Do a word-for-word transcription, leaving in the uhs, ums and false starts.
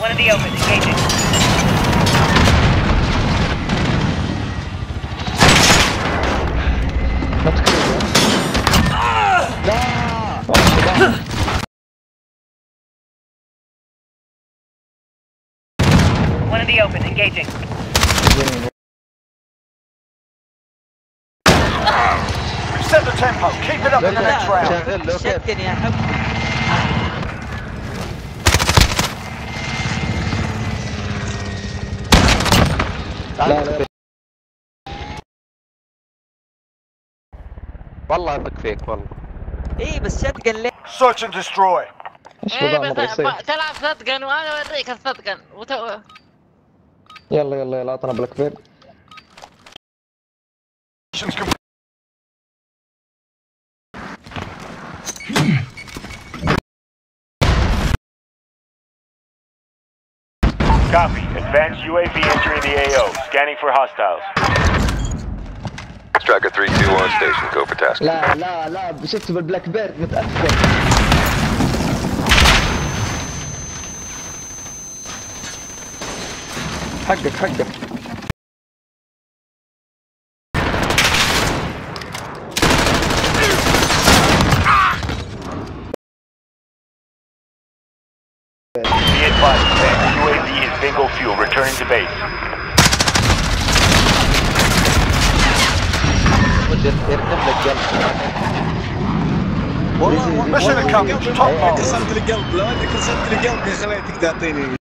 One in the open, engaging. Not clear. One in the open, engaging. Set the tempo. Keep it up in the next round. شدني يا حبي. لا لا والله اثق فيك والله. ايه بس شتقن ليه؟ Search and destroy. ايش ايه وضع بس مرة يصير؟ ب- تلعب صدقا وانا اوريك الصدقا وتو... يلا يلا يلا اعطنا بلاك بيرد. Mission's complete. Copy. Advanced U A V entering the A O. Scanning for hostiles. Striker three two on station. Go for task. لا لا لا شفت بالبلاك بيرد متأكد. حقك حقك. Be advised, advanced U A V is bingo fuel. Returning to base. يركب لك قلب. Mission accomplished. Top mark. كسرت القلب، لو انك كسرت القلب يا خليتك تعطيني